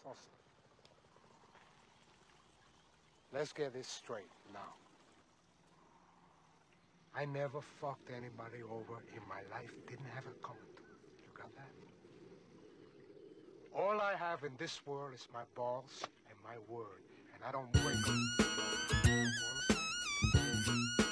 Foster, let's get this straight now. I never fucked anybody over in my life. Didn't have it coming to me. You got that? All I have in this world is my balls and my word, and I don't break them. You understand?